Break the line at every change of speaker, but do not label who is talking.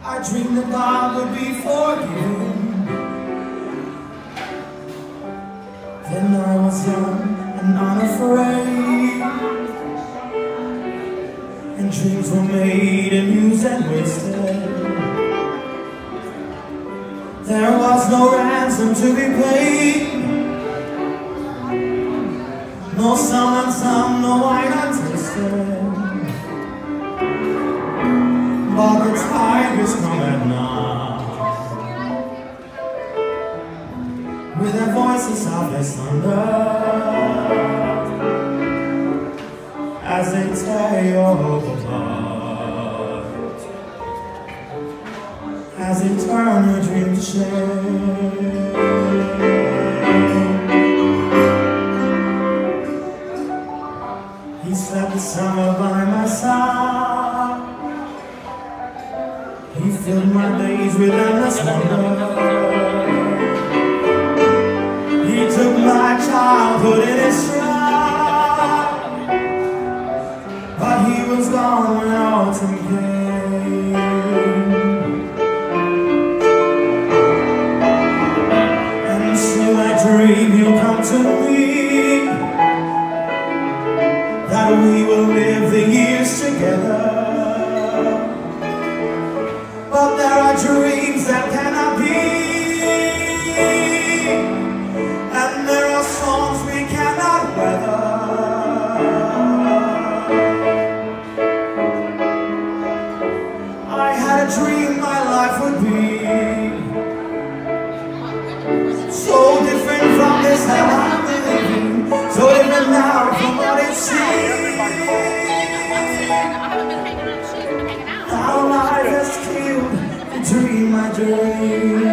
I dreamed that God would be forgiving. Then I was young and unafraid, and dreams were made and used and wasted. There was no ransom to be paid, no sum and sum, no wine untasted. But the tigers come at night, with their voices soft as thunder, as they tear your hope apart, as they turn your dream to shame. He slept the summer by my side. He filled my days with endless wonder. He took my childhood in his stride, but he was gone when autumn came. And still I dream he'll come to me, that we will live the years together. But there are dreams that cannot be, and there are songs we cannot weather. I had a dream my life would be so different from this that I'm living, so different now from what it seems. How life has killed the dream I dreamed.